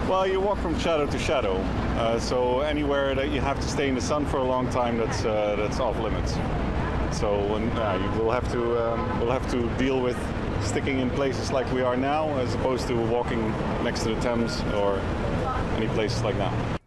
Well, you walk from shadow to shadow, so anywhere that you have to stay in the sun for a long time, that's off limits. So we'll have to deal with sticking in places like we are now, as opposed to walking next to the Thames or any places like that.